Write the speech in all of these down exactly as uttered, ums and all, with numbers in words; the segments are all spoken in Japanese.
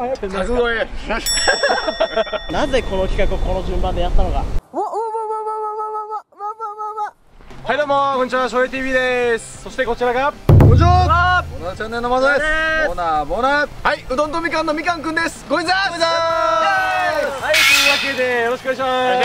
柵越え。 なぜこの企画をこの順番でやったのか。 はい、どうもこんにちは、翔平 ティーブイ です。そしてこちらがこんにちは。ボナチャンネルのマゾです。ボナボナ。はい、うどんとみかんのみかんくんです。こんにちは。 はい、というわけでよろしくお願いします。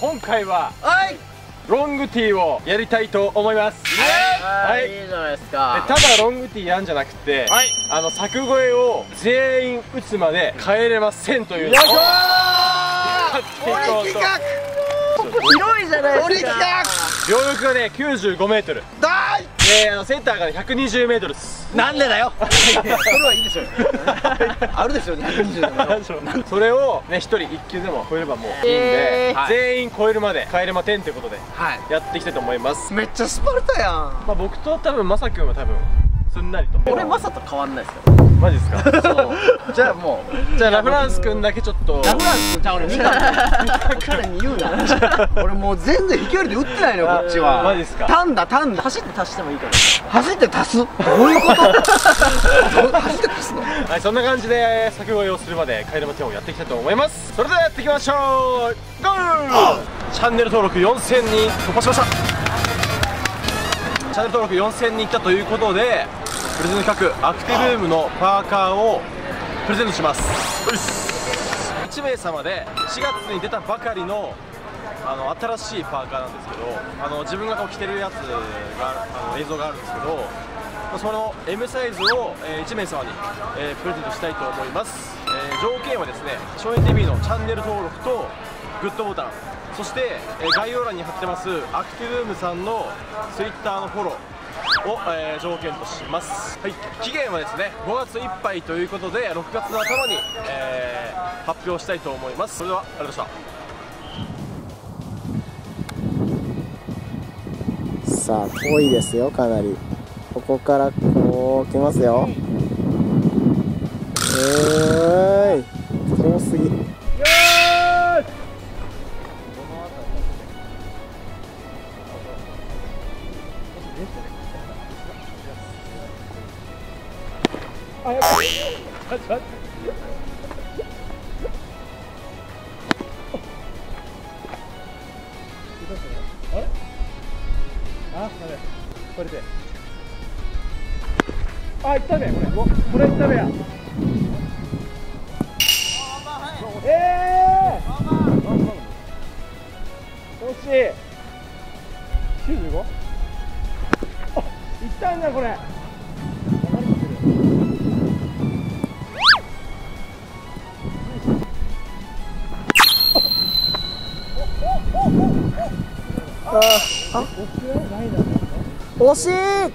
今回ははい、 ロングティーをやりたいと思います。 はい、いいじゃないですか。 ただロングティーやんじゃなくて、はい、あの柵越えを全員打つまで帰れませんというのをやっていこうと。 広いじゃないですか。 両翼がねきゅうじゅうごメートルで、あのセンターがひゃくにじゅうメートルです。 なんでだよ。それはいいでしょう。あるでしょうね、ひゃくにじゅう。 それをね、ひとりいっきゅうでも超えればもういいんで、全員超えるまで帰れまてんということでやっていきたいと思います。 めっちゃスパルタやん。 まあ僕と多分まさくんは多分すんなりと。 俺マサと変わんないですから。 マジですか。 じゃあもう、 じゃあラフランスくんだけちょっと。 ラフランスくんちゃう、俺みかん彼に言うな。 俺もう全然飛距離で打ってないのよ、こっちは。 マジですか。 タンだタンだ。 走って足してもいいから。 走って足す、どういうこと。走って足すの。 はい、そんな感じで柵越えをするまで帰れまてんをやっていきたいと思います。それではやっていきましょう。ゴー。チャンネル登録よんせんにん突破しました。チャンネル登録よんせんにんいったということで、プレゼント企画アクティブルームのパーカーをプレゼントします。いちめいさまでしがつに出たばかりのあの新しいパーカーなんですけど、あの自分がこう着てるやつがあの映像があるんですけど、その エム サイズを、えー、いちめいさまに、えー、プレゼントしたいと思います。えー、条件はですね、翔平 ティーブイ のチャンネル登録とグッドボタン、そして、えー、概要欄に貼ってますアクティブルームさんのツイッターのフォローを、えー、条件とします。はい、期限はですねごがついっぱいということでろくがつの頭に、えー、発表したいと思います。それではありがとうございました。さあ遠いですよ、かなり。ここからこう来ますよ。えーい遠すぎ。 あ、やばい。あ、ちょっと待って。あれ？あ、ダメ。これで。あ、いったね、これ。これいったねや。ええー。惜しい。きゅうじゅうご？あ、いったんだこれ。 ああ、惜しい。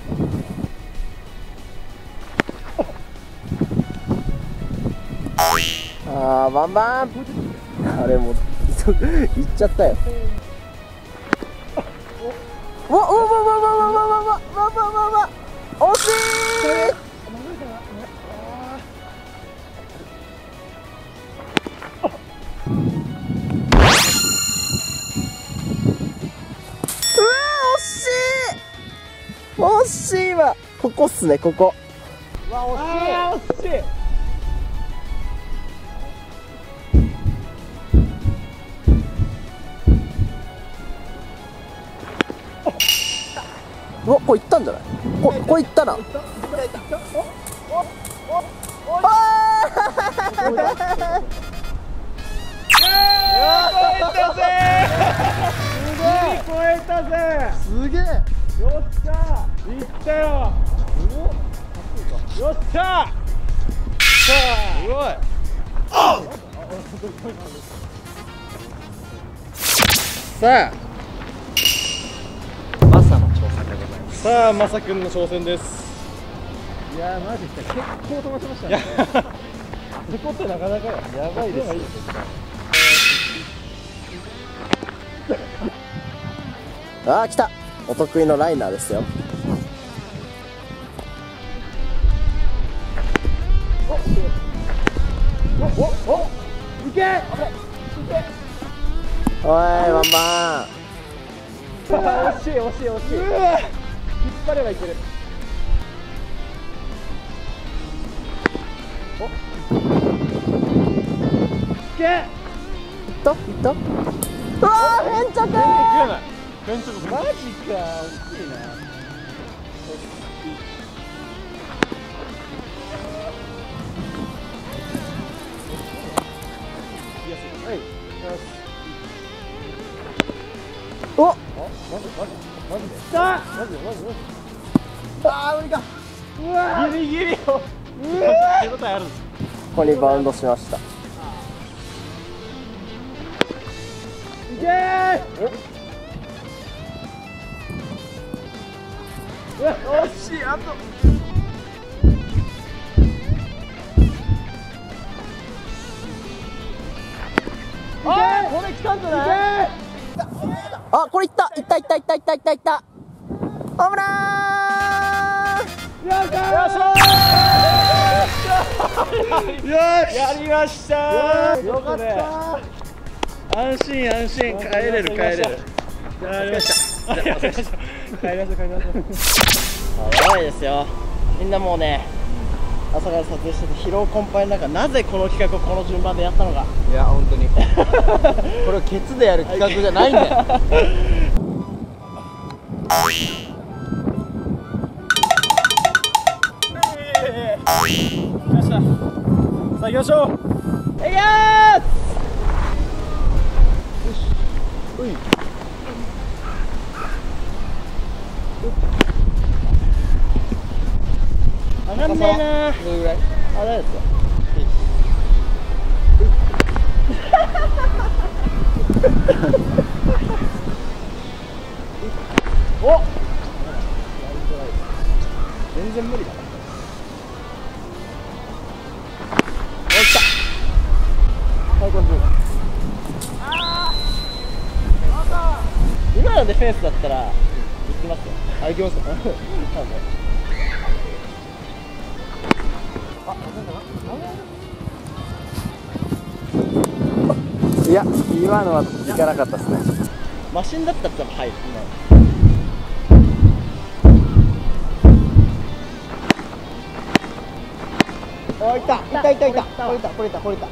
ああ、バンバン。あれもういっちゃったよ。わわわわわわわわわわわわ、惜しい。惜しいわ。ここっすね、ここ。 わ、惜しい。惜しい。 うわ、これいったんじゃない？ここれいったな。あ超えたぜ。 すげえ。 よっしゃー、いったよ。よっしゃー。すごい。さあ、 マサの挑戦でございます。 さあ、マサ君の挑戦です。 いやー、マジで結構飛ばしましたね。 そこってなかなかやばいですよ。 ああ、来た。お得意のライナーですよ。 おおお、いけ。 おい、ワンバン。 惜しい惜しい惜しい。引っ張ればいける。 けいったいったうわー変着全然食えない。変直マジか、大きいな。 おマジマジマジで。 きた。 マジでマジでマジで。 あー無理かうわギリギリよ。手応えある。 ここにバウンドしました。 いけー。 惜しい。あと。 あー、これ来たんじゃない？ あ、これいったいったいったいったいったいったいったホームランよっしゃー。よし、 やりましたー。 よかった。安心安心、帰れる帰れる。やりました。帰りましょう帰りましょう帰りましょう。 やばいですよ。みんなもうね、朝から撮影してて疲労困憊の中、なぜこの企画をこの順番でやったのか。 いや本当にこれをケツでやる企画じゃないんだよ。 来ました。さあ行きましょう。 いや上がんねえな。 ーどれぐらいあれですよ。 お、 全然無理だ。今のディフェンスだったら行きますよ。あ、行きますよ。いや、今のは行かなかったですね。マシンだったら多分入る。あ、いた、いた、いた、いた、これいた、これいた、これいた。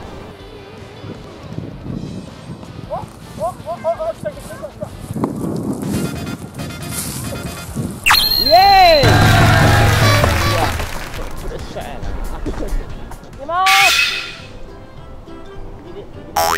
イエーイ。いや、プレッシャーやな。行きます。はい。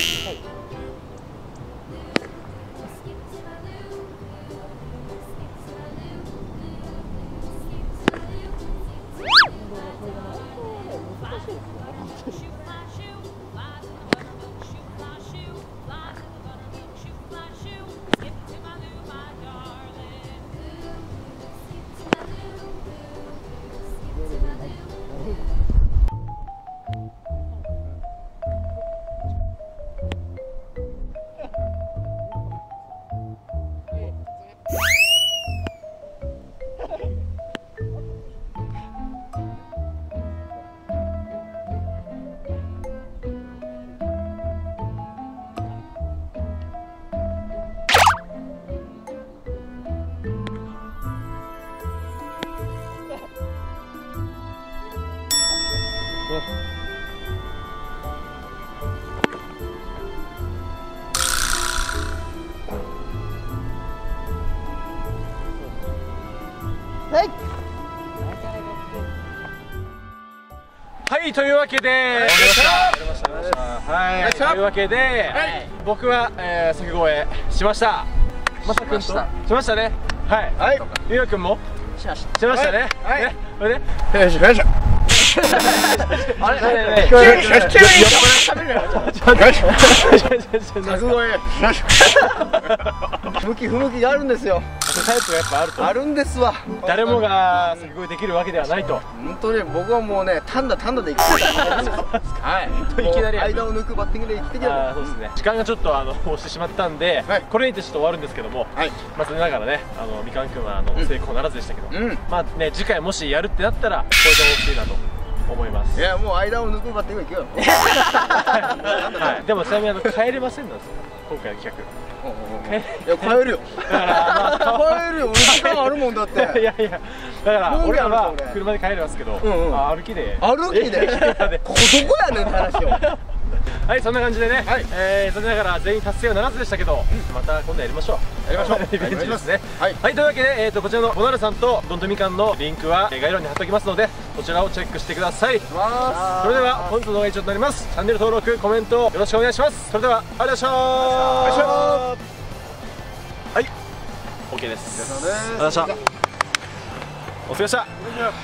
はい。 はい、というわけで、はい、というわけで、僕は、えー、作越えしました。まさくんとしましたね。はい。はい。ゆうやくんもしました。 しましたね。はい。これで、 よしよし。 あれ、ね、 聞こえる。よしよし。向き不向きがあるんですよ。 タイプがやっぱあると。 あるんですわ。 誰もが作越えできるわけではないと。 本当に僕はもうね、単打単打でいきたい。はい。 いきなり間を抜くバッティングでいってきた。 そうですね。時間がちょっとあの押してしまったんで、これにてちょっと終わるんですけども、まあ残念ながらね、あのみかんくんはあの成功ならずでしたけど、まあね次回もしやるってなったらこれでほしいなと。 思います。 いや、もう間を抜くバッティングいくよ。 はい、でもちなみにあの帰れませんなんですか、今回の企画。 いや、帰るよ。帰るよ、時間あるもんだって。 いやいや、だから俺らは車で帰れますけど、歩きで。 歩きでここどこやねんって話よ。 はい、そんな感じでね、えー、残念ながら全員達成はならずでしたけど、また今度やりましょう。 やりましょう。 リベンジですね。はい、というわけで、えーとこちらのボナルさんとどんとみかんのリンクは概要欄に貼っておきますので、そちらをチェックしてください。それでは本日の動画は以上となります。チャンネル登録、コメントよろしくお願いします。それではありがとうございました。はい、 OK です。ありがとうございました。お疲れ様でした。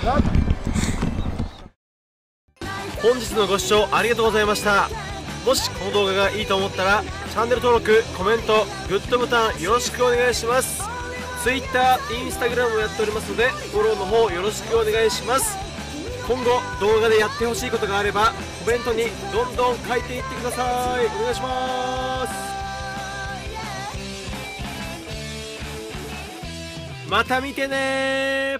本日のご視聴ありがとうございました。もしこの動画がいいと思ったらチャンネル登録、コメント、グッドボタンよろしくお願いします。 Twitter、Instagram もやっておりますのでフォローの方よろしくお願いします。今後動画でやってほしいことがあればコメントにどんどん書いていってください。お願いします。また見てねー。